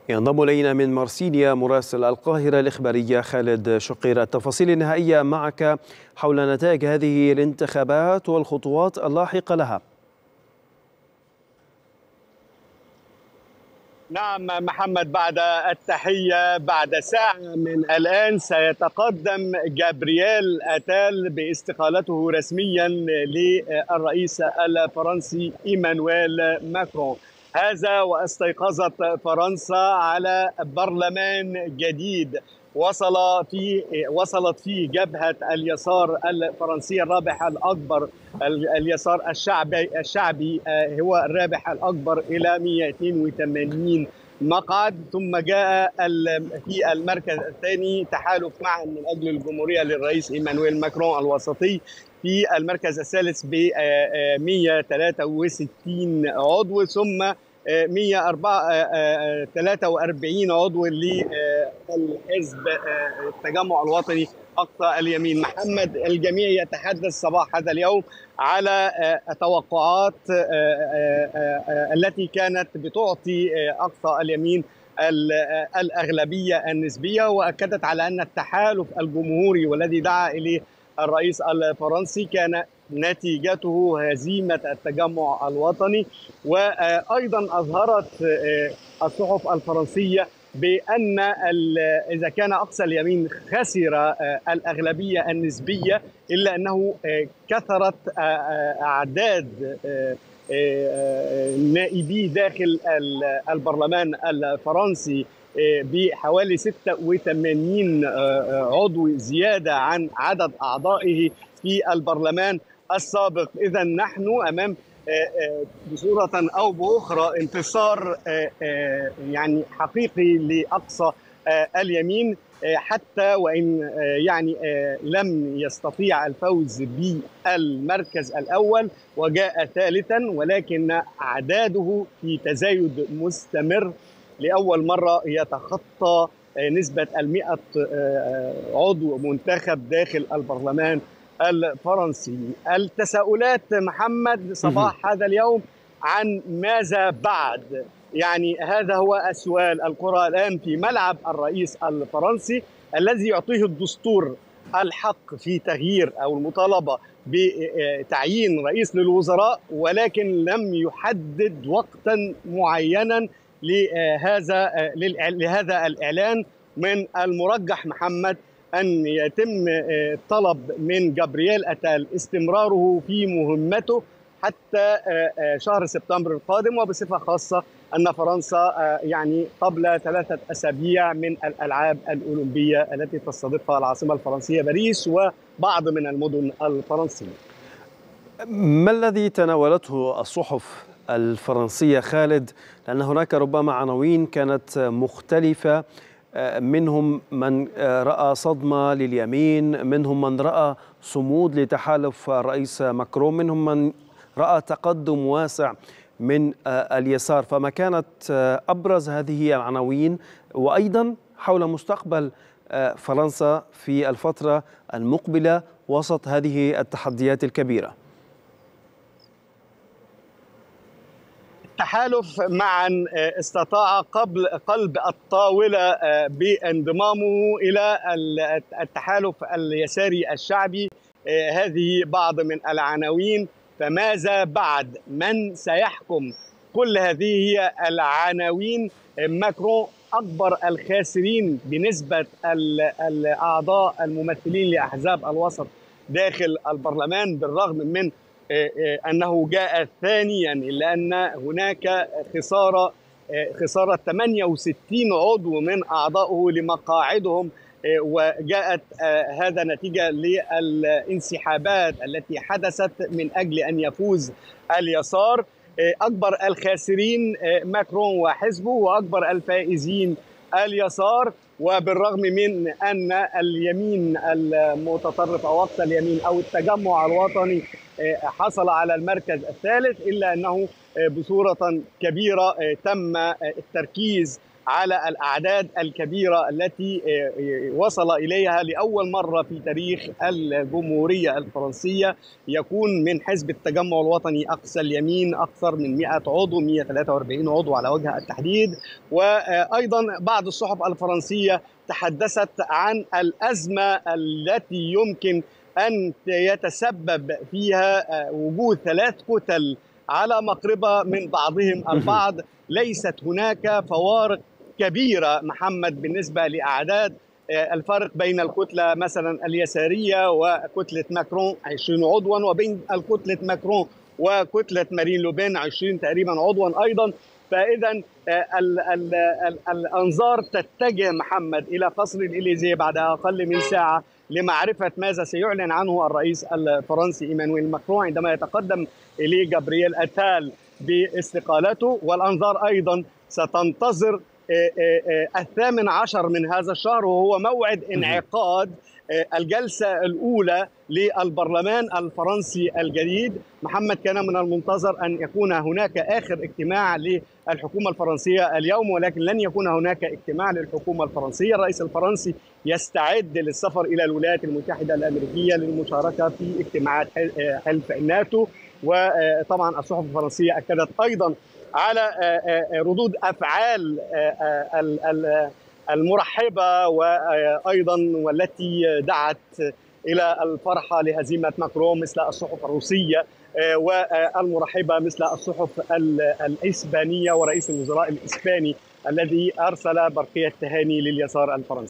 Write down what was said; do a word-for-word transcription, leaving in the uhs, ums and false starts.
ينضم إلينا من مارسيليا مراسل القاهرة الإخبارية خالد شقير. التفاصيل النهائية معك حول نتائج هذه الانتخابات والخطوات اللاحقة لها. نعم محمد، بعد التحية بعد ساعة من الآن سيتقدم جابرييل أتال باستقالته رسميا للرئيس الفرنسي إيمانويل ماكرون. هذا واستيقظت فرنسا على برلمان جديد وصل فيه وصلت فيه جبهة اليسار الفرنسي الرابح الأكبر، اليسار الشعبي الشعبي هو الرابح الأكبر إلى مئة واثنين وثمانين مقعد. ثم جاء في المركز الثاني تحالف معا من أجل الجمهورية للرئيس إيمانويل ماكرون الوسطي في المركز الثالث ب مئة وثلاثة وستين عضو، ثم مئة وثلاثة وأربعين عضو للحزب التجمع الوطني أقصى اليمين. محمد، الجميع يتحدث صباح هذا اليوم على التوقعات التي كانت بتعطي أقصى اليمين الأغلبية النسبية، وأكدت على أن التحالف الجمهوري والذي دعا إليه الرئيس الفرنسي كان نتيجته هزيمة التجمع الوطني. وأيضا أظهرت الصحف الفرنسية بأن إذا كان أقصى اليمين خسر الأغلبية النسبية إلا أنه كثرت أعداد نائبي داخل البرلمان الفرنسي بحوالي ستة وثمانين عضو زيادة عن عدد أعضائه في البرلمان السابق. إذا نحن أمام بصورة أو بأخرى انتصار يعني حقيقي لأقصى اليمين، حتى وإن يعني لم يستطيع الفوز بالمركز الأول وجاء ثالثا، ولكن أعداده في تزايد مستمر. لأول مرة يتخطى نسبة المئة عضو منتخب داخل البرلمان الفرنسي. التساؤلات محمد صباح هذا اليوم عن ماذا بعد، يعني هذا هو السؤال. الكرة الآن في ملعب الرئيس الفرنسي الذي يعطيه الدستور الحق في تغيير أو المطالبة بتعيين رئيس للوزراء، ولكن لم يحدد وقتا معينا لهذا لهذا الإعلان. من المرجح محمد أن يتم طلب من جابرييل أتال استمراره في مهمته حتى شهر سبتمبر القادم، وبصفة خاصة أن فرنسا يعني قبل ثلاثة أسابيع من الألعاب الأولمبية التي تستضيفها العاصمة الفرنسية باريس وبعض من المدن الفرنسية. ما الذي تناولته الصحف الفرنسية خالد؟ لأن هناك ربما عناوين كانت مختلفة، منهم من رأى صدمة لليمين، منهم من رأى صمود لتحالف الرئيس ماكرون، منهم من رأى تقدم واسع من اليسار. فما كانت أبرز هذه العناوين، وأيضا حول مستقبل فرنسا في الفترة المقبلة وسط هذه التحديات الكبيرة؟ التحالف معا استطاع قبل قلب الطاولة بانضمامه إلى التحالف اليساري الشعبي. هذه بعض من العناوين. فماذا بعد؟ من سيحكم؟ كل هذه هي العناوين. ماكرون أكبر الخاسرين بنسبة الأعضاء الممثلين لأحزاب الوسط داخل البرلمان، بالرغم من أنه جاء ثانيا، لأن هناك خسارة خسارة ثمانية وستين عضو من أعضائه لمقاعدهم، وجاءت هذا نتيجة للانسحابات التي حدثت من أجل أن يفوز اليسار. أكبر الخاسرين ماكرون وحزبه، وأكبر الفائزين اليسار. وبالرغم من أن اليمين المتطرف أو أقصى اليمين أو التجمع الوطني حصل على المركز الثالث، إلا أنه بصورة كبيرة تم التركيز على الأعداد الكبيرة التي وصل إليها لأول مرة في تاريخ الجمهورية الفرنسية. يكون من حزب التجمع الوطني أقصى اليمين أكثر من مئة عضو، مئة وثلاثة وأربعين عضو على وجه التحديد. وأيضا بعض الصحف الفرنسية تحدثت عن الأزمة التي يمكن أن يتسبب فيها وجود ثلاث كتل على مقربة من بعضهم البعض. ليست هناك فوارق كبيرة محمد بالنسبة لأعداد. الفرق بين الكتلة مثلا اليسارية وكتلة ماكرون عشرين عضوا، وبين الكتلة ماكرون وكتلة مارين لوبين عشرين تقريبا عضوا أيضا. فإذا ال ال ال الأنظار تتجه محمد إلى قصر الإليزيه بعد أقل من ساعة لمعرفة ماذا سيعلن عنه الرئيس الفرنسي إيمانويل ماكرون عندما يتقدم إليه جابرييل أتال باستقالته. والأنظار أيضا ستنتظر الثامن عشر من هذا الشهر، وهو موعد انعقاد الجلسة الأولى للبرلمان الفرنسي الجديد. محمد، كان من المنتظر أن يكون هناك آخر اجتماع للحكومة الفرنسية اليوم، ولكن لن يكون هناك اجتماع للحكومة الفرنسية. الرئيس الفرنسي يستعد للسفر إلى الولايات المتحدة الأمريكية للمشاركة في اجتماعات حلف الناتو. وطبعا الصحف الفرنسية أكدت أيضا على ردود أفعال المرحبة وأيضا والتي دعت إلى الفرحة لهزيمة ماكرون مثل الصحف الروسية، والمرحبة مثل الصحف الإسبانية ورئيس الوزراء الإسباني الذي أرسل برقية تهاني لليسار الفرنسي.